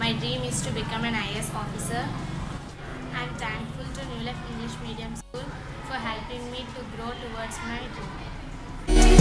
My dream is to become an IAS officer. I am thankful to New Life English Medium School for helping me to grow towards my dream.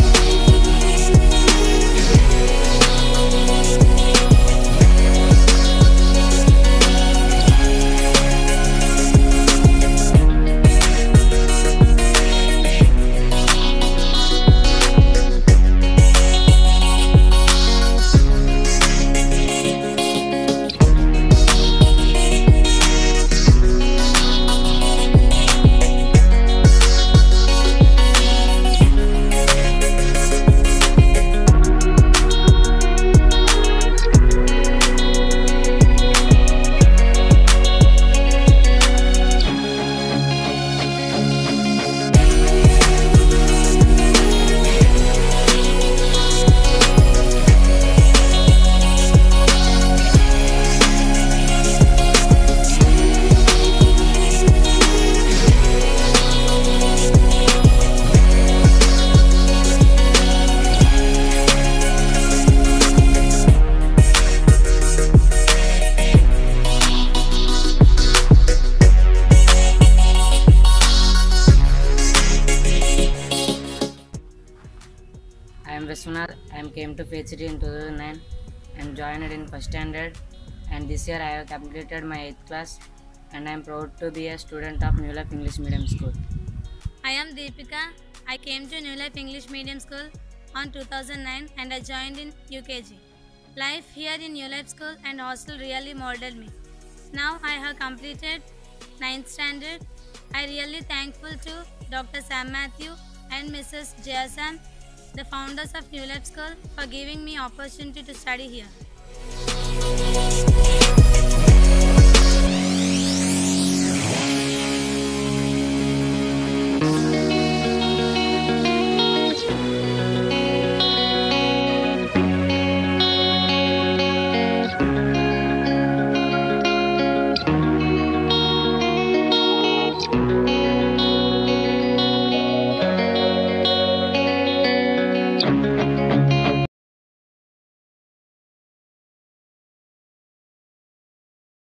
I am Vishwanath. I came to Faith City in 2009 and joined in first standard, and this year I have completed my 8th class, and I am proud to be a student of New Life English Medium School. I am Deepika. I came to New Life English Medium School on 2009 and I joined in UKG. Life here in New Life School and hostel really molded me. Now I have completed 9th standard. I really thankful to Dr. Sam Matthew and Mrs. Jaya Sam, the founders of New Life School, for giving me opportunity to study here.